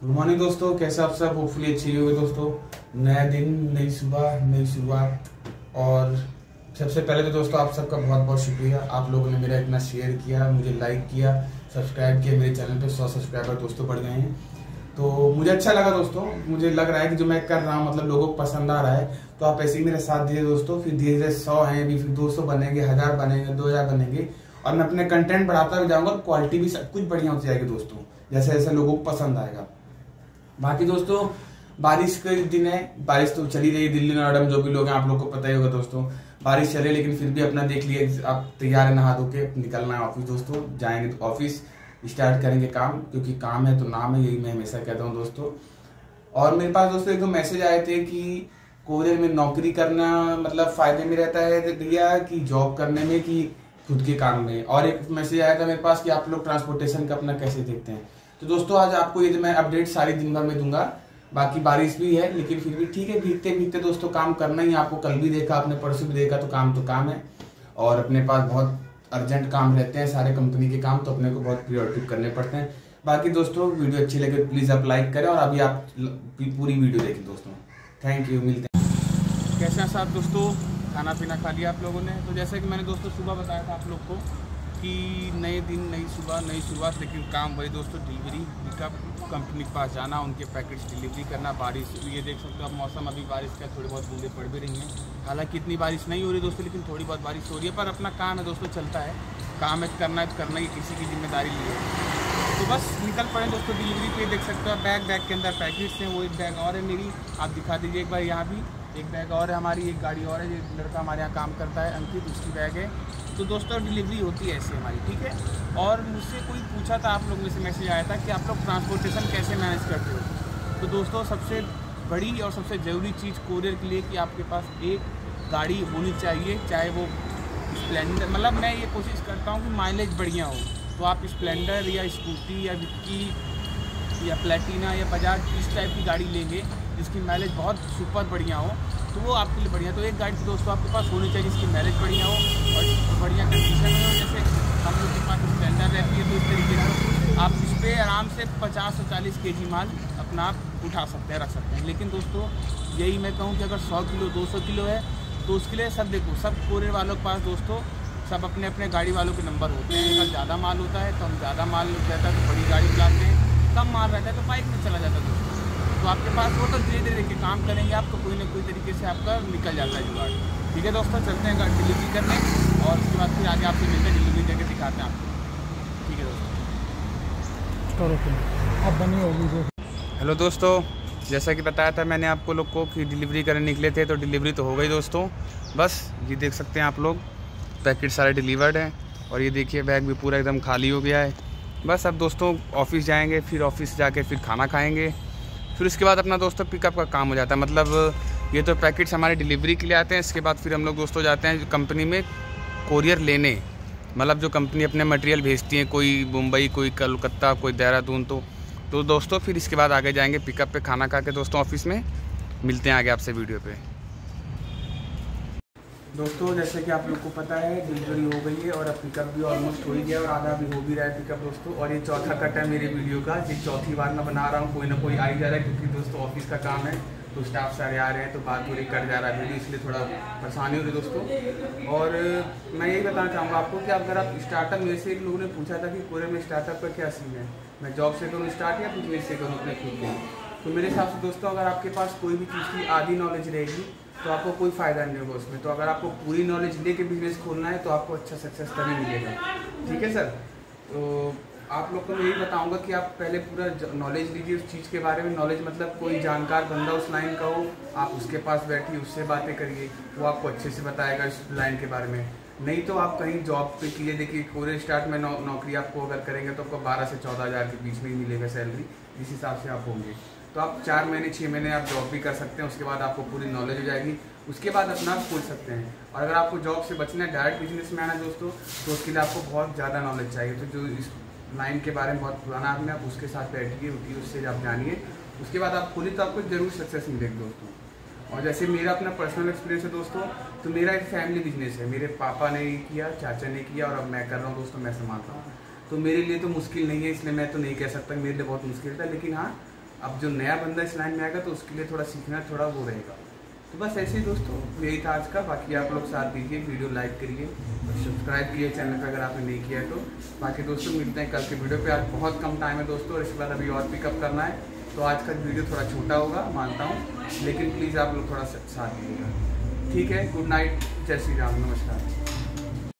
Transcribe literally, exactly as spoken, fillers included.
Good morning दोस्तों, कैसे आप सब? होपफुली अच्छे ही होंगे दोस्तों। नया दिन, नई सुबह, नई शुरुआत। और सबसे पहले तो दोस्तों आप सबका बहुत बहुत शुक्रिया, आप लोगों ने मेरा इतना शेयर किया, मुझे लाइक किया, सब्सक्राइब किया। मेरे चैनल पे सौ सब्सक्राइबर दोस्तों बढ़ गए हैं, तो मुझे अच्छा लगा दोस्तों। मुझे लग रहा है कि जो मैं कर रहा हूँ मतलब लोगों को पसंद आ रहा है, तो आप ऐसे ही मेरे साथ दीजिए दोस्तों। फिर धीरे धीरे सौ हैं, अभी फिर दो सौ बनेंगे, हजार बनेंगे, दो हजार बनेंगे, और मैं अपने कंटेंट बढ़ाता भी जाऊंगा। क्वालिटी भी सब कुछ बढ़िया होती जाएगी दोस्तों, जैसे जैसे लोगों को पसंद आएगा। बाकी दोस्तों बारिश के दिन है, बारिश तो चली रही दिल्ली नोएडा में, जो भी लोग हैं आप लोग को पता ही होगा दोस्तों। बारिश चले, लेकिन फिर भी अपना देख लिए आप तैयार है, नहा धो के निकलना है ऑफिस दोस्तों। जाएंगे तो ऑफिस स्टार्ट करेंगे काम, क्योंकि काम है तो नाम है, यही मैं हमेशा कहता हूँ दोस्तों। और मेरे पास दोस्तों एक दो मैसेज आए थे कि कोरियर में नौकरी करना मतलब फायदे में रहता है भैया, कि जॉब करने में, कि खुद के काम में। और एक मैसेज आया था मेरे पास कि आप लोग ट्रांसपोर्टेशन का अपना कैसे देखते हैं। तो दोस्तों आज आपको ये मैं अपडेट सारी दिन भर में दूंगा। बाकी बारिश भी है, लेकिन फिर भी ठीक है, भीगते भीगते दोस्तों काम करना ही। आपको कल भी देखा, आपने परसों भी देखा, तो काम तो काम है। और अपने पास बहुत अर्जेंट काम रहते हैं सारे कंपनी के काम, तो अपने को बहुत प्रियोरिटी करने पड़ते हैं। बाकी दोस्तों वीडियो अच्छी लगे प्लीज आप लाइक करें, और अभी आप पूरी वीडियो देखें दोस्तों। थैंक यू, मिलते हैं। कैसे हैं साथ दोस्तों? खाना पीना खा लिया आप लोगों ने? तो जैसे कि मैंने दोस्तों सुबह बताया था आप लोग को कि नए दिन, नई सुबह, नई शुरुआत, लेकिन काम वही दोस्तों, डिलीवरी पिकअप, कंपनी के पास जाना, उनके पैकेट्स डिलीवरी करना। बारिश ये देख सकते हो आप, मौसम अभी बारिश का, थोड़ी बहुत बूंदें पड़ भी रही हैं। हालांकि इतनी बारिश नहीं हो रही दोस्तों, लेकिन थोड़ी बहुत बारिश हो रही है। पर अपना काम है दोस्तों, चलता है, काम है, करना है तो करना ही, किसी की जिम्मेदारी ली है। तो बस निकल पड़े दोस्तों डिलीवरी पे। देख सकते हो बैग, बैग के अंदर पैकेट्स हैं। वो एक बैग और है मेरी, आप दिखा दीजिए एक बार। यहाँ भी एक बैग और है हमारी, एक गाड़ी और है, जो लड़का हमारे यहाँ काम करता है अंकित, उसकी बैग है। तो दोस्तों डिलीवरी होती है ऐसे हमारी, ठीक है। और मुझसे कोई पूछा था, आप लोगों में से मैसेज आया था कि आप लोग ट्रांसपोर्टेशन कैसे मैनेज करते हो। तो दोस्तों सबसे बड़ी और सबसे ज़रूरी चीज़ कोरियर के लिए कि आपके पास एक गाड़ी होनी चाहिए, चाहे वो स्प्लेंडर, मतलब मैं ये कोशिश करता हूँ कि माइलेज बढ़िया हो। तो आप स्प्लेंडर या स्कूटी या विक्की या प्लेटिना या बजाज इस टाइप की गाड़ी लेंगे जिसकी माइलेज बहुत सुपर बढ़िया हो, तो वो आपके लिए बढ़िया। तो एक गाड़ी तो दोस्तों आपके पास होनी चाहिए जिसकी माइलेज बढ़िया हो और बढ़िया कंडीशन में हो। जैसे हम लोग के पास स्प्लेंडर रहती है, तो इस तरीके से आप इस पर आराम से पचास से चालीस के जी माल अपना आप उठा सकते हैं, रख सकते हैं। लेकिन दोस्तों यही मैं कहूँ कि अगर सौ किलो दो सौ किलो है तो उसके लिए सब देखो, सब कोरियर वालों के पास दोस्तों सब अपने अपने गाड़ी वालों के नंबर होते हैं। अगर ज़्यादा माल होता है तो हम ज़्यादा माल रहता है तो बड़ी गाड़ी बुलाते हैं, कम माल रहता है तो बाइक में चला जाता है दोस्तों। तो आपके पास वो तो धीरे धीरे देखिए काम करेंगे, आपको कोई ना कोई तरीके से आपका निकल जाता है जुगाड़। ठीक है दोस्तों, चलते हैं गाड़ी डिलीवरी करने, और उसके बाद फिर आगे आपसे मिलते हैं, डिलीवरी करके दिखाते हैं आपको। ठीक है दोस्तों, अब बनी होगी। हेलो दोस्तों, जैसा कि बताया था मैंने आपको लोग को कि डिलीवरी करने निकले थे, तो डिलीवरी तो हो गई दोस्तों। बस ये देख सकते हैं आप लोग, पैकेट सारे डिलीवर्ड हैं। और ये देखिए बैग भी पूरा एकदम खाली हो गया है। बस अब दोस्तों ऑफिस जाएंगे, फिर ऑफिस जाके फिर खाना खाएंगे, फिर उसके बाद अपना दोस्तों पिकअप का काम हो जाता है। मतलब ये तो पैकेट्स हमारे डिलीवरी के लिए आते हैं, इसके बाद फिर हम लोग दोस्तों जाते हैं कंपनी में कोरियर लेने। मतलब जो कंपनी अपने मटेरियल भेजती है, कोई मुंबई, कोई कलकत्ता, कोई देहरादून, तो तो दोस्तों फिर इसके बाद आगे जाएंगे पिकअप पे। खाना खा के दोस्तों ऑफिस में मिलते हैं आगे आपसे वीडियो पे। दोस्तों जैसे कि आप लोग को पता है डिलीवरी हो गई है, और अब पिकअप भी ऑलमोस्ट हो ही गया, और आधा भी हो भी रहा है पिकअप दोस्तों। और ये चौथा कट है मेरे वीडियो का, ये चौथी बार मैं बना रहा हूँ, कोई ना कोई आ ही जा रहा है, क्योंकि दोस्तों ऑफिस का काम है, तो स्टाफ सारे आ रहे हैं, तो बात पूरी कट जा रहा है वीडियो, इसलिए थोड़ा परेशानी हो रही है दोस्तों। और मैं यही बताना चाहूँगा आपको कि अगर आप स्टार्टअप, मेरे से एक लोगों ने पूछा था कि कोरियर में स्टार्टअप का क्या सीन है, मैं जॉब से करूँ स्टार्ट या बिजनेस से करूँ अपने खुद के। तो मेरे हिसाब से दोस्तों अगर आपके पास कोई भी चीज़ की आधी नॉलेज रहेगी तो आपको कोई फ़ायदा नहीं होगा उसमें। तो अगर आपको पूरी नॉलेज लेके बिजनेस खोलना है तो आपको अच्छा सक्सेस तभी मिलेगा। ठीक है सर, तो आप लोग को मैं यही बताऊंगा कि आप पहले पूरा नॉलेज लीजिए उस चीज़ के बारे में। नॉलेज मतलब कोई जानकार बंदा उस लाइन का हो, आप उसके पास बैठिए, उससे बातें करिए, वो आपको अच्छे से बताएगा इस लाइन के बारे में। नहीं तो आप कहीं जॉब पे कीजिए। देखिए कोरियर स्टार्ट में नौ, नौकरी आपको अगर करेंगे तो आपको बारह से चौदह हज़ार के बीच में ही मिलेगा सैलरी, जिस हिसाब से आप होंगे। तो आप चार महीने छः महीने आप जॉब भी कर सकते हैं, उसके बाद आपको पूरी नॉलेज हो जाएगी, उसके बाद अपना आप खोल सकते हैं। और अगर आपको जॉब से बचना है, डायरेक्ट बिजनेस में आना दोस्तों, तो उसके लिए आपको बहुत ज़्यादा नॉलेज चाहिए। तो जो इस लाइन के बारे में बहुत पुराना आदमी, आप उसके साथ बैठिए, उठिए, उससे आप जानिए, उसके बाद आप खोलिए, तो आपको जरूर सक्सेस मिलेगी दोस्तों। और जैसे मेरा अपना पर्सनल एक्सपीरियंस है दोस्तों, तो मेरा एक फैमिली बिजनेस है, मेरे पापा ने किया, चाचा ने किया, और अब मैं कर रहा हूँ दोस्तों, मैं संभाल रहा हूँ। तो मेरे लिए तो मुश्किल नहीं है, इसलिए मैं तो नहीं कह सकता मेरे लिए बहुत मुश्किल था। लेकिन हाँ, अब जो नया बंदा इस लाइन में आएगा तो उसके लिए थोड़ा सीखना थोड़ा वो रहेगा। तो बस ऐसे ही दोस्तों यही था आज का। बाकी आप लोग साथ दीजिए, वीडियो लाइक करिए और सब्सक्राइब कीजिए चैनल पर अगर आपने नहीं किया है तो। बाकी दोस्तों मिलते हैं कल के वीडियो पे। आज बहुत कम टाइम है दोस्तों और इसके बाद अभी और पिकअप करना है, तो आज का वीडियो थोड़ा छोटा होगा मानता हूँ, लेकिन प्लीज़ आप लोग थोड़ा साथ दीजिएगा। ठीक है, गुड नाइट, जय श्री राम, नमस्कार।